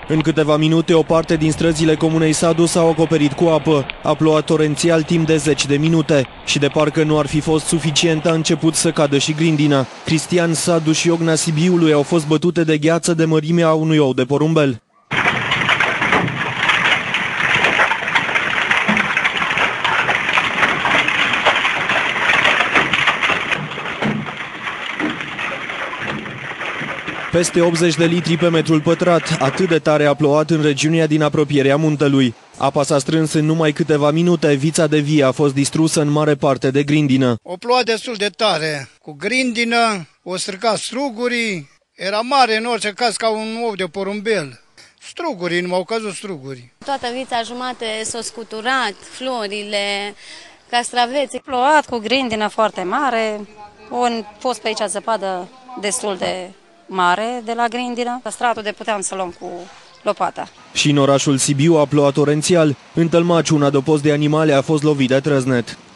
În câteva minute, o parte din străzile comunei Sadu s-au acoperit cu apă. A plouat torențial timp de 10 de minute și de parcă nu ar fi fost suficient, a început să cadă și grindina. Cristian Sadu și Iocna Sibiului au fost bătute de gheață de mărimea unui ou de porumbel. Peste 80 de litri pe metrul pătrat, atât de tare a plouat în regiunea din apropierea muntelui. Apa s-a strâns în numai câteva minute, vița de vie a fost distrusă în mare parte de grindină. O ploua destul de tare, cu grindină, o stricat strugurii, era mare în orice caz ca un ou de porumbel. Strugurii, nu m-au căzut struguri. Toată vița jumate s-a scuturat, florile, castraveții. Plouat cu grindină foarte mare, a fost pe aici zăpadă destul de mare de la grindină. Stratul de puteam să luăm cu lopata. Și în orașul Sibiu a plouat torențial. În Tălmaci, un adăpost de animale a fost lovit de trăznet.